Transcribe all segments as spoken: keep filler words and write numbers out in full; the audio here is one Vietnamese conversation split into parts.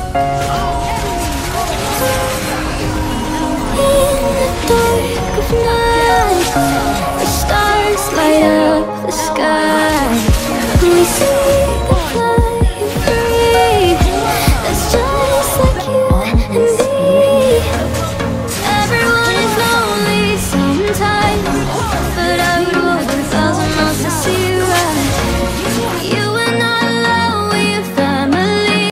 The stars light up the sky. We see the flying free. It's just like you and me. Everyone is lonely sometimes, but I would walk a thousand miles to see you right. You are not alone with your family.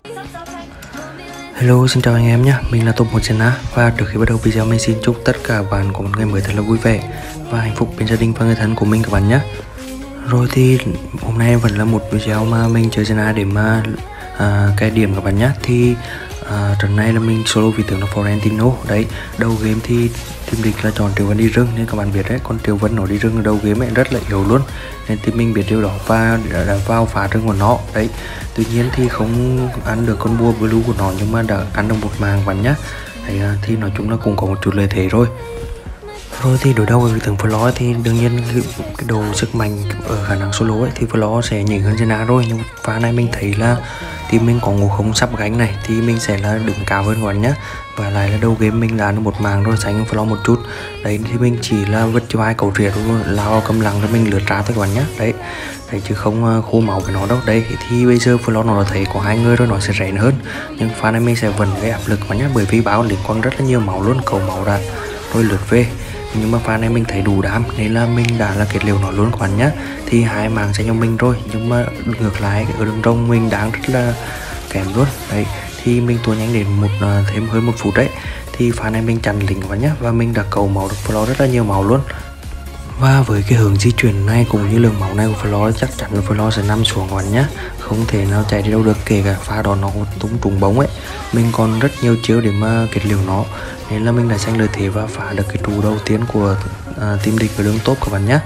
Hello, xin chào anh em nhé, mình là Top một Senna. Và trước khi bắt đầu video, mình xin chúc tất cả bạn có một ngày mới thật là vui vẻ và hạnh phúc bên gia đình và người thân của mình các bạn nhé. Rồi thì hôm nay vẫn là một video mà mình chơi Senna để mà à, cái điểm các bạn nhé. Thì à, trận này là mình solo vị tướng là Florentino. Đấy, đầu game thì team địch là chọn Triệu Vân đi rừng, nên các bạn biết đấy, con Triệu Vân nó đi rừng ở đầu game ấy rất là yếu luôn, nên team mình biết điều đó và đã, đã vào phá rừng của nó. Đấy, tuy nhiên thì không ăn được con bùa blue của nó, nhưng mà đã ăn được một màng bạn nhá. Đấy, thì nói chung là cũng có một chút lợi thế rồi. Rồi thì đối đầu với vị tướng Flo thì đương nhiên cái, cái đồ sức mạnh ở khả năng solo ấy thì Flo sẽ nhỉnh hơn Senna rồi, nhưng pha này mình thấy là team mình có ngộ không sắp gánh này thì mình sẽ là đứng cao hơn các bạn nhé. Và lại là đầu game mình là một màng rồi tránh Flo một chút. Đấy thì mình chỉ là vứt cho hai cầu triệt lao cầm lăng cho mình lượt ra thôi các bạn nhé. Đấy, đấy chứ không khô máu với nó đâu. Đấy thì bây giờ Flo nó thấy có hai người rồi nó sẽ rèn hơn, nhưng pha này mình sẽ vẫn gây áp lực các bạn nhé, bởi vì báo liên quan rất là nhiều máu luôn, cầu máu ra rồi lượt về. Nhưng mà pha này mình thấy đủ đam nên là mình đã là kết liễu nó luôn các bạn nhé. Thì hai màng sẽ cho mình rồi, nhưng mà ngược lại ở đường rồng mình đang rất là kém luôn. Đấy thì mình tua nhanh đến một thêm hơn một phút đấy, thì pha này mình chặn lính các bạn nhé, và mình đã cầu máu được Flo rất là nhiều máu luôn. Và với cái hướng di chuyển này cũng như lượng máu này của Flo chắc chắn là Flo sẽ nằm xuống các bạn nhé, không thể nào chạy đi đâu được, kể cả pha đó nó tung trúng bóng ấy. Mình còn rất nhiều chiếu để mà kết liễu nó, nên là mình đã giành lợi thế và phá được cái trụ đầu tiên của uh, team địch ở đường top các bạn nhé.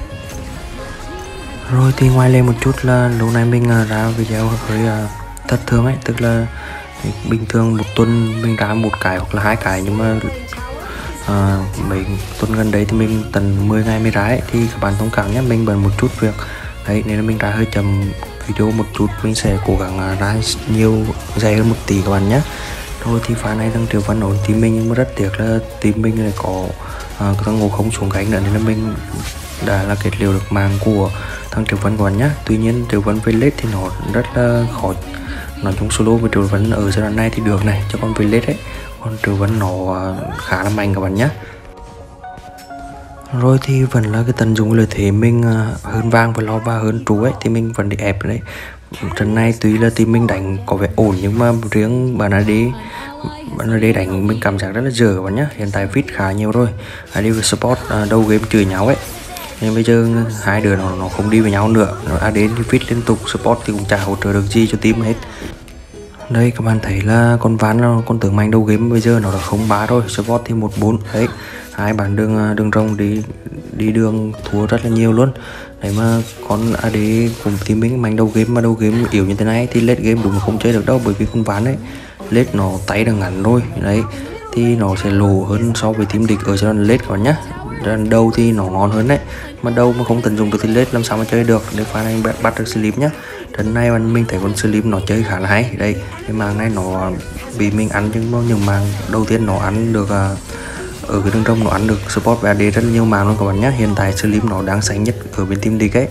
Rồi thì ngoài lên một chút là lâu nay mình uh, ra video hơi uh, thất thường ấy, tức là bình thường một tuần mình ra một cái hoặc là hai cái, nhưng mà uh, mấy tuần gần đấy thì mình tận mười ngày mới ra ấy, thì các bạn thông cảm nhé, mình bận một chút việc đấy nên là mình ra hơi chậm video một chút. Mình sẽ cố gắng uh, ra nhiều dày hơn một tí các bạn nhé. Rồi thì pha này thằng Triệu Vân ổn team mình, nhưng mà rất tiếc là team mình lại có uh, thằng Ngộ Không xuống cánh nữa, nên là mình đã là kết liễu được màng của thằng Triệu Vân các bạn nhé. Tuy nhiên Triệu Vân Village thì nó rất là khó, nói chung solo với Triệu Vân ở giai đoạn này thì được này, cho con Village ấy, con Triệu Vân nó uh, khá là mạnh các bạn nhé. Rồi thì vẫn là cái tận dụng lợi thế mình uh, hơn vàng và lo và hơn trụ ấy, thì mình vẫn đi ép đấy. Trận này tuy là team mình đánh có vẻ ổn, nhưng mà riêng bạn a đê bạn a đê đánh mình cảm giác rất là dở các bạn nhé. Hiện tại fit khá nhiều rồi, a đê và support à, đầu game chửi nhau ấy, nhưng bây giờ hai đứa nó nó không đi với nhau nữa. a đê thì fit liên tục, support thì cũng chả hỗ trợ được gì cho team hết. Đây các bạn thấy là con ván con tướng mạnh đầu game bây giờ nó là không ba rồi, support thì một bốn. Đấy, hai bạn đường đường rồng đi đi đường thua rất là nhiều luôn. Đấy mà con a đê cùng team mình mạnh đầu game, mà đầu game yếu như thế này thì late game đúng là không chơi được đâu, bởi vì con ván ấy late nó tay đã ngắn rồi. Đấy thì nó sẽ lồ hơn so với team địch ở giai đoạn late các bạn nhé. Giai đoạn đầu thì nó ngon hơn đấy, mà đâu mà không tận dụng được thì late làm sao mà chơi được. Để pha này bắt được Slim nhá. Trận này mình thấy con Slim nó chơi khá là hay. Đây cái màng này nó bị mình ăn, nhưng những màng đầu tiên nó ăn được uh, ở cái đường rồng nó ăn được support và a đê rất nhiều màng luôn các bạn nhé. Hiện tại Slim nó đang sáng nhất ở bên team địch ấy.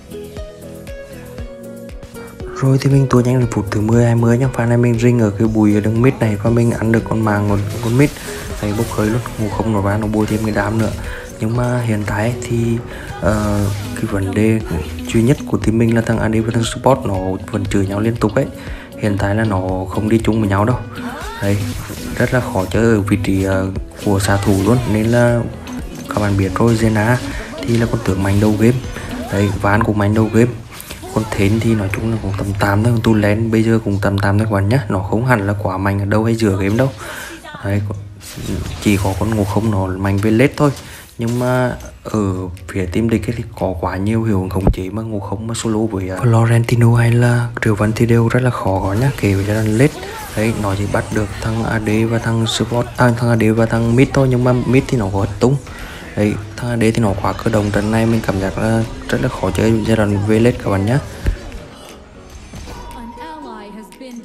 Rồi thì mình tua nhanh đến phút thứ mười hai mươi nhá. Pha này mình ring ở cái bùi ở đường mid này và mình ăn được con màng, con, con mid thấy bốc khởi luôn, Ngộ Không nó ra nó bùi thêm cái đám nữa. Nhưng mà hiện tại thì uh, cái vấn đề duy nhất của team mình là thằng a đê và thằng support nó vẫn chửi nhau liên tục ấy. Hiện tại là nó không đi chung với nhau đâu. Đấy, rất là khó chơi ở vị trí uh, của xạ thủ luôn, nên là các bạn biết rồi, Senna thì là con tướng mạnh đầu game. Đấy, Ván cũng mạnh đầu game. Con Thến thì nói chung là cũng tầm tám thôi, con Tu Lén bây giờ cũng tầm tám thôi các bạn nhé, nó không hẳn là quá mạnh ở đâu hay giữa game đâu. Đấy, chỉ có con Ngộ Không nó mạnh với lết thôi, nhưng mà ở phía team địch thì có quá nhiều hiệu ứng khống chế mà Ngộ Không mà solo với uh, Florentino hay là Triệu Vân thì đều rất là khó có nhá, kể với giai đoạn lết. Đấy, nó chỉ bắt được thằng a đê và thằng support, thằng thằng a đê và thằng mid thôi, nhưng mà mid thì nó có hết tung. Đấy, thằng a đê thì nó quá cơ động, trận này mình cảm giác là rất là khó chơi giai đoạn vê lết các bạn nhé.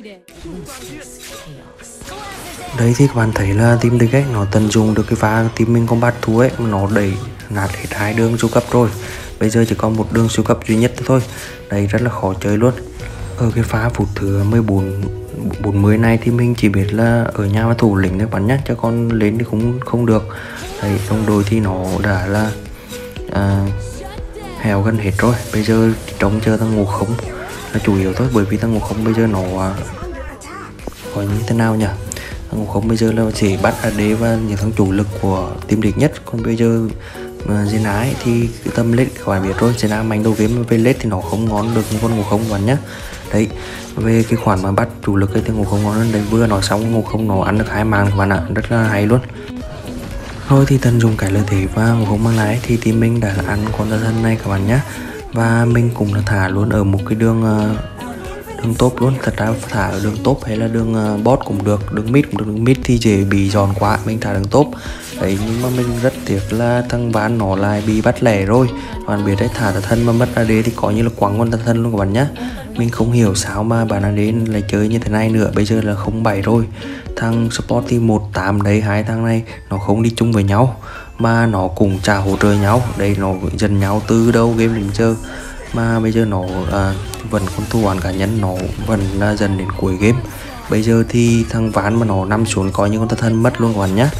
Đấy thì các bạn thấy là team địch ấy nó tận dụng được cái pha team mình combat thua ấy, nó đẩy nạt hết hai đường siêu cấp rồi, bây giờ chỉ còn một đường siêu cấp duy nhất thôi. Đấy rất là khó chơi luôn. Ở cái pha phút thứ mười bốn bốn mươi này thì mình chỉ biết là ở nhà và thủ lĩnh các bạn nhé, cho con lên thì cũng không được. Đấy đồng đội thì nó đã là à, heo gần hết rồi, bây giờ trông chờ thằng Ngộ Không là chủ yếu thôi, bởi vì thằng Ngộ Không bây giờ nó à, gọi như thế nào nhỉ, thằng Ngộ Không bây giờ là chỉ bắt a đê và những thằng chủ lực của team địch nhất. Còn bây giờ mà Zena ấy thì cái tâm lết các bạn biết rồi, Zena mạnh đầu game về lết thì nó không ngon được như con Ngộ Không các bạn nhé. Đấy về cái khoản mà bắt chủ lực ấy thì Ngộ Không ngon hơn. Đấy vừa nói xong Ngộ Không nó ăn được hai màn các bạn ạ, rất là hay luôn. Rồi thì tận dụng cái lợi thế và Ngộ Không mang lại thì team mình đã ăn con tà thân này các bạn nhé, và mình cũng là thả luôn ở một cái đường uh, đường top luôn. Thật ra thả ở đường top hay là đường uh, bot cũng được, đường mid cũng được. Đường mid thì dễ bị giòn quá, mình thả đường top đấy. Nhưng mà mình rất tiếc là thằng Ván nó lại bị bắt lẻ rồi. Các bạn biết đấy, thả tà thân mà mất a đê thì có như là quăng con tà thân luôn các bạn nhé. Mình không hiểu sao mà bạn a đê lại chơi như thế này nữa. Bây giờ là không bảy rồi, thằng support thì một tám đấy, hai thằng này nó không đi chung với nhau mà nó cũng chả hỗ trợ nhau. Đây nó dần nhau từ đâu game đến giờ mà bây giờ nó à, vẫn còn thủ án cá nhân, nó vẫn là dần đến cuối game. Bây giờ thì thằng Ván mà nó nằm xuống coi như con tà thân mất luôn các bạn nhé.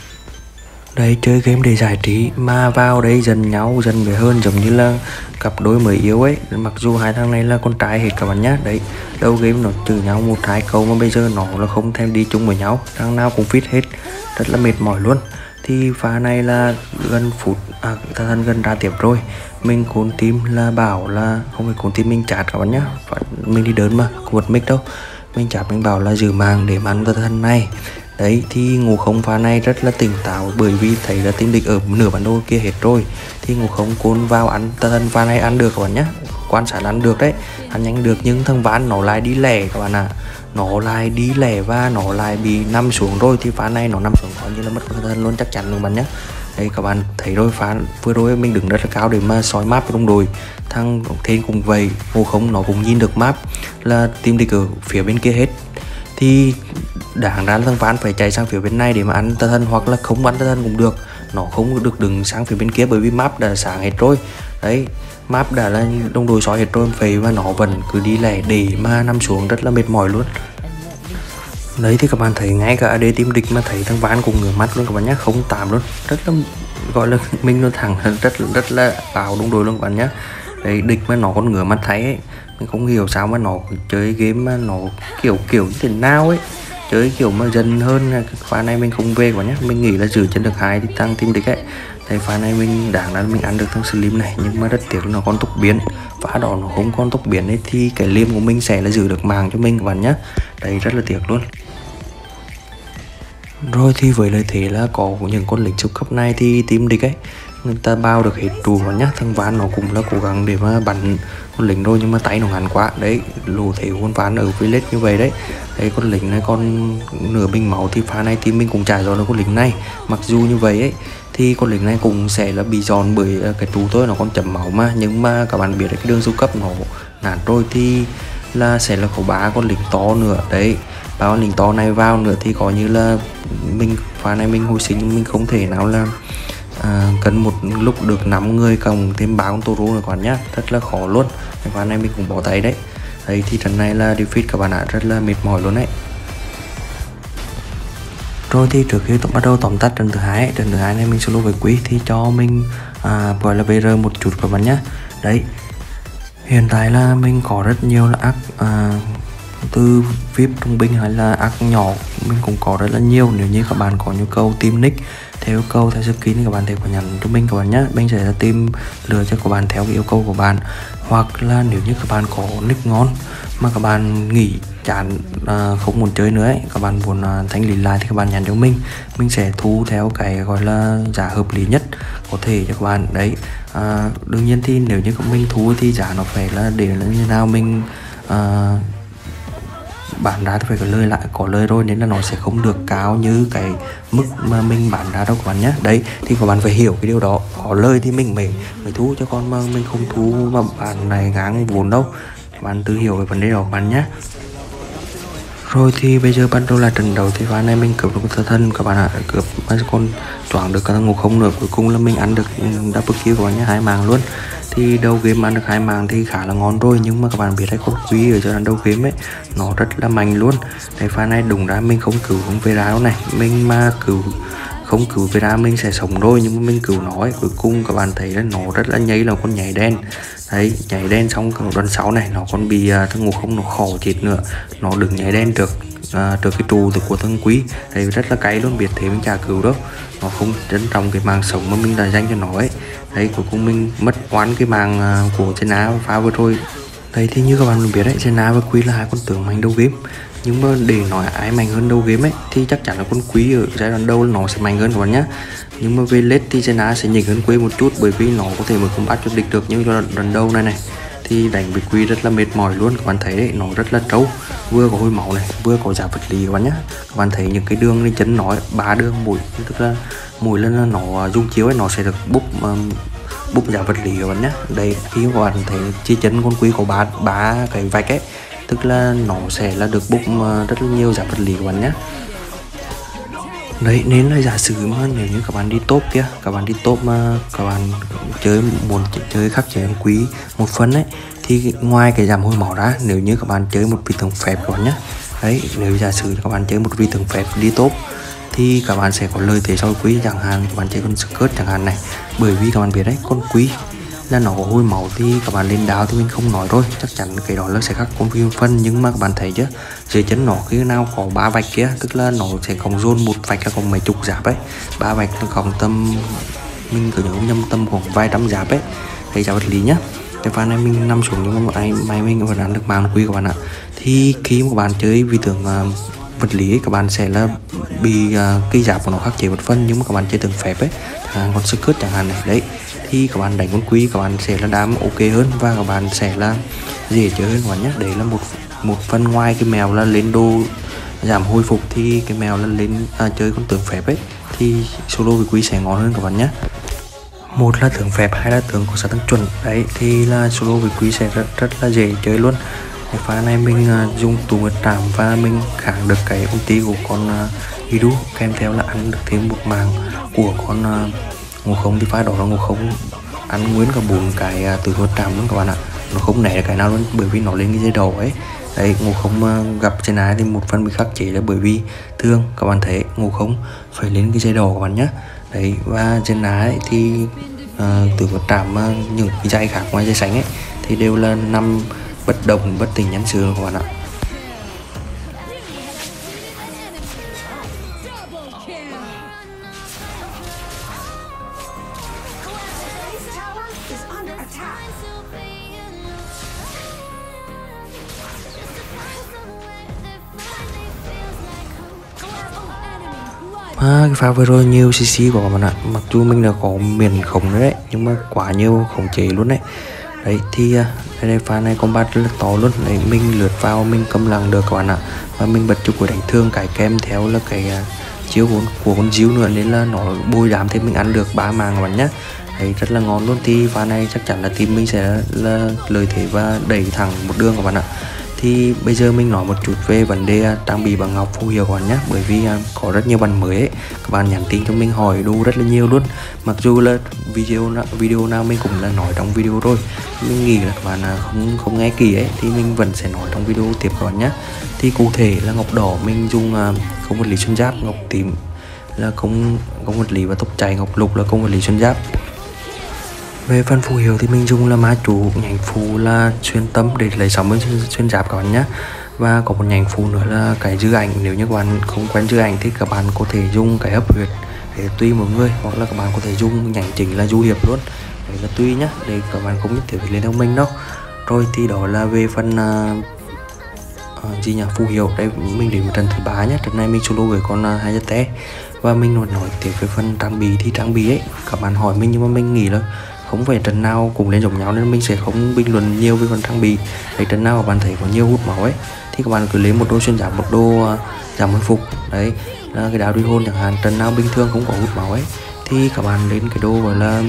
Đây chơi game để giải trí mà vào đây dần nhau dần về hơn, giống như là cặp đôi mới yếu ấy. Mặc dù hai thằng này là con trai hết các bạn nhé. Đấy đầu game nó chửi nhau một hai câu mà bây giờ nó là không thèm đi chung với nhau, thằng nào cũng fit hết, rất là mệt mỏi luôn. Thì pha này là gần phút à, tà thân gần ra tiếp rồi, mình cuốn team là bảo là không phải cuốn team, mình chát các bạn nhé. Mình đi đơn mà không bật mic đâu, mình chát mình bảo là giữ màng để mà ăn tà thân này. Đấy thì Ngộ Không pha này rất là tỉnh táo, bởi vì thấy là team địch ở nửa bản đồ kia hết rồi thì Ngộ Không cuốn vào ăn tà thân pha này ăn được các bạn nhé. Quan sát ăn được đấy, ăn nhanh được, nhưng thằng Ván nó lại đi lẻ các bạn ạ. À. Nó lại đi lẻ và nó lại bị nằm xuống rồi, thì pha này nó nằm xuống coi như là mất tà thân luôn chắc chắn luôn bạn nhé. Đây các bạn thấy rồi, pha vừa rồi mình đứng rất là cao để mà soi map với đồng đội. Thằng Thiên cũng vậy, Ngộ Không nó cũng nhìn được map là team địch ở phía bên kia hết, thì đáng ra là thằng Ván phải chạy sang phía bên này để mà ăn tà thân, hoặc là không ăn tà thân cũng được, nó không được đứng sang phía bên kia bởi vì map đã sáng hết rồi. Đấy map đã là đồng đội soi hết rồi vậy mà nó vẫn cứ đi lẻ để mà nằm xuống, rất là mệt mỏi luôn. Đấy thì các bạn thấy ngay cả a đê team địch mà thấy thằng Ván cũng ngửa mắt luôn các bạn nhé, không tạm luôn, rất là gọi là mình nó thẳng rất rất là ảo đồng đội luôn các bạn nhé. Đấy địch mà nó còn ngửa mắt thấy ấy, mình không hiểu sao mà nó chơi game mà nó kiểu kiểu như thế nào ấy, chơi kiểu mà dần hơn. Pha này mình không về quá nhé, mình nghĩ là giữ chân được hai thì tăng team địch ấy. Thì pha này mình đáng là mình ăn được thằng Slim này, nhưng mà rất tiếc nó còn tốc biến. Pha đó nó không còn tốc biến ấy thì cái liêm của mình sẽ là giữ được màng cho mình các bạn nhé. Đấy rất là tiếc luôn. Rồi thì với lợi thế là có những con lính siêu cấp này thì team địch ấy người ta bao được hết trụ vào nhá. Thằng Ván nó cũng là cố gắng để mà bắn con lính rồi, nhưng mà tay nó ngắn quá. Đấy lù thể con Ván ở village như vậy đấy. Đấy con lính này con nửa bình máu thì pha này team mình cũng trả rồi là con lính này. Mặc dù như vậy ấy thì con lính này cũng sẽ là bị giòn bởi cái trụ thôi, nó còn chấm máu mà. Nhưng mà các bạn biết đấy, cái đường siêu cấp nó nản rồi thì là sẽ là có ba con lính to nữa. Đấy ba con lính to này vào nữa thì có như là mình pha này mình hồi sinh, mình không thể nào là à, cần một lúc được năm người cộng thêm ba con Toro nữa các bạn nhá, rất là khó luôn. Cái pha này mình cũng bỏ tay đấy. Đấy thì trận này là defeat các bạn ạ, rất là mệt mỏi luôn đấy. Rồi thì trước khi bắt đầu tóm tắt trận thứ hai ấy, trận thứ hai này mình solo với Quý thì cho mình à, gọi là vê rờ một chút các bạn nhé. Đấy hiện tại là mình có rất nhiều là ác à, từ vê i pê trung bình hay là ác nhỏ mình cũng có rất là nhiều. Nếu như các bạn có nhu cầu tìm nick theo yêu cầu theo skin thì các bạn thể có nhắn cho mình các bạn nhé, mình sẽ tìm lựa cho các bạn theo cái yêu cầu của bạn. Hoặc là nếu như các bạn có nick ngon mà các bạn nghỉ chán à, không muốn chơi nữa ấy, các bạn muốn à, thanh lý lại thì các bạn nhắn cho mình, mình sẽ thu theo cái gọi là giá hợp lý nhất có thể cho các bạn. Đấy à, đương nhiên thì nếu như mình thu thì giá nó phải là để là như nào mình à, bán ra thì phải có lời lại có lời rồi, nên là nó sẽ không được cao như cái mức mà mình bán ra đâu các bạn nhé. Đấy thì các bạn phải hiểu cái điều đó, có lời thì mình mới mới thu cho con, mà mình không thu mà bán này ngang vốn đâu. Các bạn tự hiểu về vấn đề đó các bạn nhé. Rồi thì bây giờ bắt đầu là trận đấu, thì ván này mình cướp được một thân các bạn ạ, cướp con choáng được cả thằng Ngộ Không nữa, cuối cùng là mình ăn được double kill của bạn nhé, hai mạng luôn. Thì đầu game ăn được hai mạng thì khá là ngon rồi, nhưng mà các bạn biết đấy, con Quý ở trong đầu game ấy nó rất là mạnh luôn. Đấy, pha này đúng ra mình không cứu con Vera đâu này, mình mà cứu không cứu Vera mình sẽ sống rồi, nhưng mà mình cứu nó ấy, cuối cùng các bạn thấy là nó rất là nhây, là con nhảy đen. Đấy, nhảy đen xong đoạn sáu này nó còn bị uh, thằng Ngộ Không nó khổ chết nữa, nó đừng nhảy đen được uh, được cái trụ của thằng Quý. Đấy, rất là cay luôn, biết thế mình chả cứu đâu, nó không trân trọng cái mạng sống mà mình đã dành cho nó ấy. Đấy, cuối cùng mình mất oán cái mạng uh, của Senna pha vừa rồi. Đấy, thì như các bạn biết đấy, Senna và Quý là hai con tướng mạnh đầu game, nhưng mà để nói ai mạnh hơn đầu game ấy thì chắc chắn là con Quý ở giai đoạn đầu nó sẽ mạnh hơn các bạn nhé. Nhưng mà về late thì Senna sẽ nhỉnh hơn Quý một chút, bởi vì nó có thể mà không bắt cho địch được, nhưng cho lần đầu này này thì đánh với Quý rất là mệt mỏi luôn. Các bạn thấy đấy, nó rất là trâu, vừa có hồi máu này, vừa có giá vật lý các bạn nhé. Các bạn thấy những cái đường lên chân nó ba đường mũi, tức là mỗi lần nó dung chiếu ấy nó sẽ được búp um, búp giá vật lý các bạn nhé. Đây, khi các bạn thấy chia chân con Quý có ba ba cái vạch ấy, tức là nó sẽ là được búp rất là nhiều giá vật lý các bạn nhé. Đấy, nên là giả sử mà nếu như các bạn đi top kia, các bạn đi top mà các bạn chơi muốn chơi khắc chế Quý một phần ấy, thì ngoài cái giảm hồi máu ra, nếu như các bạn chơi một vị tướng phép các bạn nhé. Đấy, nếu giả sử các bạn chơi một vị tướng phép đi top thì các bạn sẽ có lợi thế sau Quý, chẳng hạn các bạn chơi con skirt chẳng hạn này, bởi vì các bạn biết đấy, con Quý là nó có hồi máu thì các bạn lên đáo thì mình không nói rồi, chắc chắn cái đó là sẽ khắc con Quý phân. Nhưng mà các bạn thấy chứ, dưới chân nó khi nào có ba vạch kia, tức là nó sẽ không dồn một vạch là còn mấy chục giáp ấy, ba vạch là còn tầm, mình cứ nhớ không nhầm, tầm khoảng vài trăm giáp ấy. Thấy giá vật lý nhá. Cái pha này mình nằm xuống nhưng mà ai may mình vẫn ăn được mạng Quý các bạn ạ. Thì khi mà các bạn chơi vì tưởng uh, vật lý ấy, các bạn sẽ là bị uh, cái giáp của nó khắc chế một phân, nhưng mà các bạn chơi từng phép ấy, chẳng hạn con skirt chẳng hạn này, đấy thì các bạn đánh con Quý các bạn sẽ là đam ok hơn và các bạn sẽ là dễ chơi hơn các bạn nhé. Đấy là một một phần, ngoài cái mèo là lên đô giảm hồi phục thì cái mèo là lên à, chơi con tướng phép ấy thì solo với Quý sẽ ngon hơn các bạn nhé. Một là tướng phép, hai là tướng có sát thương chuẩn, đấy thì là solo với Quý sẽ rất rất là dễ chơi luôn. Cái pha này mình uh, dùng tù ngược trảm và mình kháng được cái ulti của con uh, Hidu, kèm theo là ăn được thêm một mạng của con uh, Ngộ Không. Thì pha đó là Ngộ Không ăn nguyên cả bốn cái uh, từ ngược trảm luôn các bạn ạ, nó không né được cái nào luôn, bởi vì nó lên cái dây đầu ấy. Đấy, Ngộ Không uh, gặp trên ái thì một phần bị khắc chế là bởi vì thương, các bạn thấy Ngộ Không phải lên cái dây đầu các bạn nhé. Đấy, và trên ái thì uh, từ ngược trảm uh, những cái dây khác ngoài dây sánh ấy thì đều là năm bất động bất tỉnh nhân sự các bạn ạ. À, cái pha vừa rồi nhiều xê xê của các bạn ạ, mặc dù mình là có miền khổng đấy, nhưng mà quá nhiều khống chế luôn đấy. Đấy thì đây, đây pha này combat rất là to luôn. Đấy, mình lướt vào mình cầm lặng được các bạn ạ, và mình bật chụp của đánh thương cái kèm theo là cái uh, chiếu của, của con díu nữa, nên là nó bôi đám thêm mình ăn được ba màng các bạn nhé. Đấy, rất là ngon luôn. Thì pha này chắc chắn là team mình sẽ là, là lợi thế và đẩy thẳng một đường các bạn ạ. Thì bây giờ mình nói một chút về vấn đề uh, trang bị bằng ngọc phù hiệu các bạn nhé, bởi vì uh, có rất nhiều bạn mới ấy, các bạn nhắn tin cho mình hỏi đu rất là nhiều luôn. Mặc dù là video video nào mình cũng là nói trong video rồi, mình nghĩ là các bạn uh, không không nghe kỹ ấy thì mình vẫn sẽ nói trong video tiếp các bạn nhé. Thì cụ thể là ngọc đỏ mình dùng uh, công vật lý xuyên giáp, ngọc tím là công công vật lý và tốc chạy, ngọc lục là công vật lý xuyên giáp. Về phần phù hiệu thì mình dùng là ma chú, nhánh phù là xuyên tâm để lấy sáu mươi xuyên giáp các bạn nhé. Và có một nhánh phù nữa là cái dư ảnh, nếu như các bạn không quen dư ảnh thì các bạn có thể dùng cái hấp huyệt để tùy một người, hoặc là các bạn có thể dùng nhánh chính là du hiệp luôn, đấy là tùy nhá, để các bạn không nhất thiết phải lên thông minh đâu. Rồi thì đó là về phần uh, uh, gì nhỉ, phù hiệu. Đây mình đến trận thứ ba nhé, trận này mình solo với con uh, Hayate. Và mình nói, nói tiếp về phần trang bị. Thì trang bị ấy các bạn hỏi mình, nhưng mà mình nghĩ là không phải trận nào cũng lên giống nhau nên mình sẽ không bình luận nhiều về phần trang bị. Đấy, trận nào các bạn thấy có nhiều hút máu ấy thì các bạn cứ lấy một đôi xuyên giáp, một đô uh, giảm hồi phục, đấy là cái đao đi hôn chẳng hạn. Trận nào bình thường không có hút máu ấy thì các bạn lên cái đô gọi là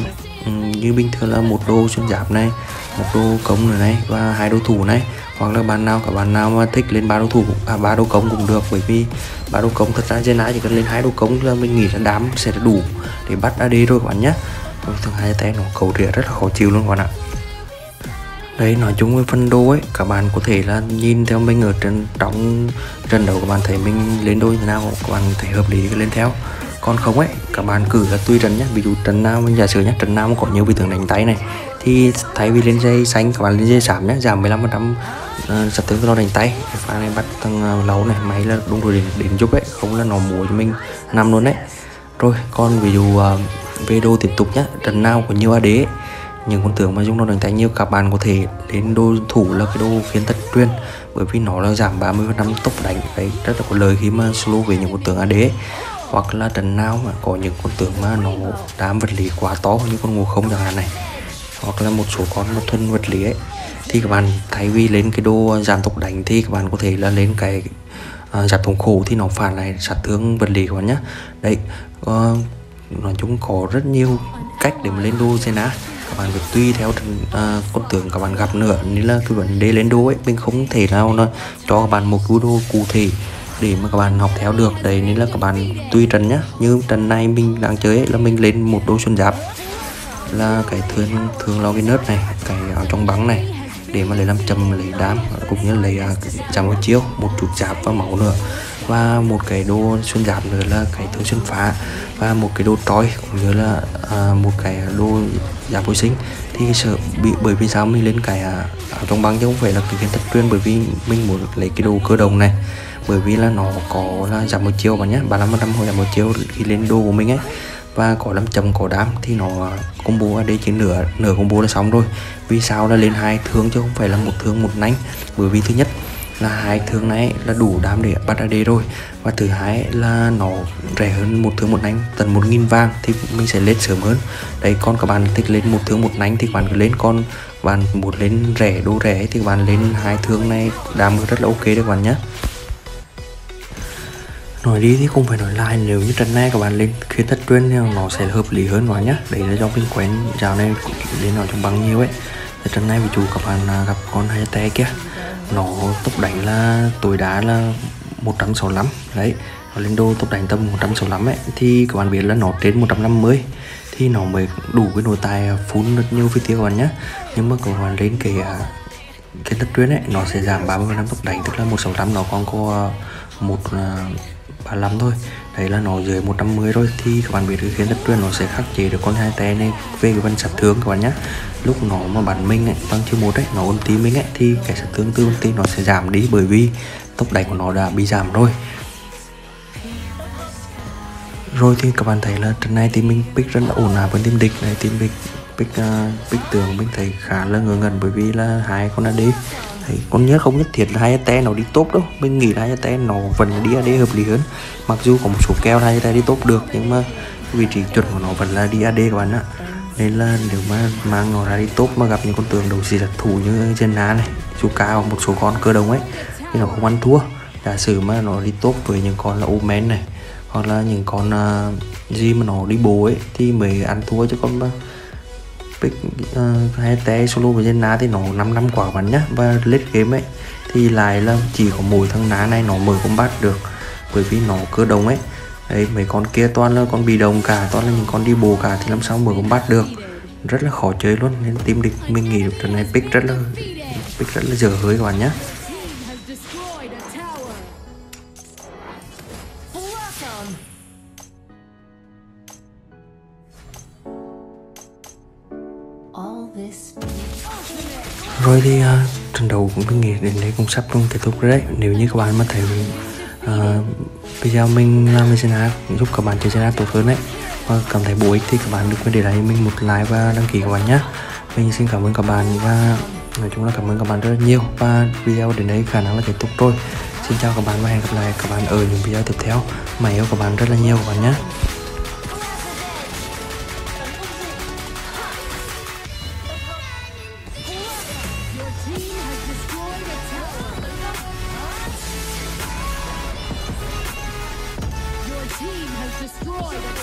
như bình thường là một đô xuyên giáp này, một đô công nữa này và hai đô thủ này, hoặc là bạn nào các bạn nào mà thích lên ba đô thủ à ba đô công cũng được, bởi vì ba đô công thật ra Zena chỉ cần lên hai đô công là mình nghĩ là đám sẽ đủ để bắt a đê rồi các bạn nhé. Thường hai tay nó cầu rỉa rất là khó chịu luôn các bạn ạ. Đấy, nói chung với phân đô ấy, các bạn có thể là nhìn theo mình ở trên trong trận đấu, các bạn thấy mình lên đô như thế nào các bạn thấy hợp lý lên theo. Còn không ấy, các bạn cử là tùy trận nhé. Ví dụ trận nào mình giả sử nhé, trận nào mà có nhiều vị tướng đánh tay này thì thay vì lên dây xanh các bạn lên dây xám nhé, giảm mười lăm phần trăm uh, sát tướng lo đánh tay. Pha này bắt thằng uh, lâu này, máy là đúng rồi đến, đến giúp ấy, không là nó múa cho mình nằm luôn đấy. Rồi còn ví dụ uh, về đô tiếp tục nhé, trận nào có nhiều a đê ấy, những con tướng mà dùng nó đánh tay nhiều, các bạn có thể đến đô thủ là cái đô phiến thật truyền, bởi vì nó là giảm ba mươi phần trăm tốc đánh, đấy rất là có lời khi mà solo về những con tướng a đê ấy. Hoặc là trận nào mà có những con tướng mà nó đám vật lý quá to như con ngộ không chẳng hạn này, hoặc là một số con nó thuần vật lý ấy, thì các bạn thay vì lên cái đô giảm tốc đánh thì các bạn có thể là lên cái uh, giảm thống khổ, thì nó phản lại sát thương vật lý các bạn nhé. Đấy, uh, nói chung có rất nhiều cách để mà lên đô Zena, các bạn phải tùy theo uh, con tướng các bạn gặp nữa, nên là cái vấn đề lên đô ấy mình không thể nào nó cho các bạn một cái đô cụ thể để mà các bạn học theo được. Đấy, nên là các bạn tùy trận nhá. Như trận này mình đang chơi ấy, là mình lên một đô xuân giáp là cái thường thường lo cái nớt này, cái áo trong bắn này để mà lấy làm châm, lấy đám cũng như lấy giảm một chiêu, một chút giáp và máu nữa, và một cái đô xuân giáp nữa là cái thường xuân phá, và một cái đô trói cũng như là à, một cái đô giảm hồi sinh. Thì sợ bị bởi vì sao mình lên cái áo trong bắn chứ không phải là cái kiến thức truyền, bởi vì mình muốn lấy cái đồ cơ đồng này, bởi vì là nó có là giảm một chiêu bạn nhé, ba mươi lăm phần trăm hồi giảm một chiêu khi lên đô của mình ấy, và có làm chậm có đám thì nó combo ở đây chỉ nửa nửa combo là xong rồi. Vì sao là lên hai thương chứ không phải là một thương một nánh, bởi vì thứ nhất là hai thương này là đủ đám để bắt a đê rồi, và thứ hai là nó rẻ hơn một thương một nánh tận một nghìn vàng thì mình sẽ lên sớm hơn. Đấy, còn các bạn thích lên một thương một nánh thì các bạn cứ lên, con bạn muốn lên rẻ đô rẻ thì các bạn lên hai thương này đám rất là ok đấy các bạn nhé. Nói đi thì không phải nói lại, nếu như trận này các bạn lên khiến thất truyền thì nó sẽ hợp lý hơn quá nhá. Đấy là do mình quen dạo này lên nó trong băng nhiều ấy. Thì trận này ví dụ các bạn gặp con hai tay kia, nó tốc đánh là tối đa là một trăm sáu mươi lăm đấy, nó lên đô tốc đánh tầm một trăm sáu mươi lăm ấy, thì các bạn biết là nó trên một trăm năm mươi thì nó mới đủ cái nội tài phun rất nhiều phi tiêu các bạn nhé. Nhưng mà các bạn lên cái cái thất truyền ấy, nó sẽ giảm ba mươi phần trăm tốc đánh, tức là một sáu trăm nó còn có một ba mươi lăm thôi. Đấy là nó dưới một trăm mười rồi, thì các bạn biết cái khiến thất truyền nó sẽ khắc chế được con hai tay này về cái phần sát thương các bạn nhé. Lúc nó mà bắn mình ấy, bằng chiêu một ấy, nó ulti mình ấy, thì cái sát thương từ ulti nó sẽ giảm đi, bởi vì tốc đánh của nó đã bị giảm rồi. Rồi thì các bạn thấy là trận này thì mình pick rất là ổn áp với team địch này, team địch pick uh, pick tướng mình thấy khá là ngớ ngẩn, bởi vì là hai con a đê. Con nhớ không nhất thiết là hai te nó đi top đâu, mình nghĩ là hai te nó vẫn đi a đê hợp lý hơn, mặc dù có một số keo hai te đi top được, nhưng mà vị trí chuẩn của nó vẫn là đi a đê các bạn ạ. Nên là nếu mà mang nó ra đi top mà gặp những con tướng đấu sĩ sát thủ như Zena này, Zuka hoặc một số con cơ đồng ấy thì nó không ăn thua. Giả sử mà nó đi top với những con là Omen này, hoặc là những con uh, gì mà nó đi bồ ấy thì mới ăn thua, chứ con mà pick uh, hai té solo với Zena thì nó năm năm quả bắn nhá. Và late game ấy thì lại là chỉ có mỗi thằng ná này nó mở combat được, bởi vì nó cơ đồng ấy. Đấy, mấy con kia toàn là con bị đồng cả, toàn là những con đi bồ cả, thì làm sao mở combat được, rất là khó chơi luôn. Nên team địch mình nghĩ được trận này pick rất là pick rất là dở hơi các bạn nhé. Rồi thì uh, trận đấu cũng mình nghĩ đến đây cũng sắp luôn kết thúc rồi đấy. Nếu như các bạn mà thấy uh, video mình làm Zena giúp các bạn chơi Zena tốt hơn đấy, và cảm thấy bổ ích thì các bạn đừng quên để lại mình một like và đăng ký các bạn nhé. Mình xin cảm ơn các bạn, và nói chung là cảm ơn các bạn rất là nhiều, và video đến đây khả năng là kết thúc rồi. Xin chào các bạn và hẹn gặp lại các bạn ở những video tiếp theo. Mày yêu các bạn rất là nhiều các bạn nhé. Team has destroyed a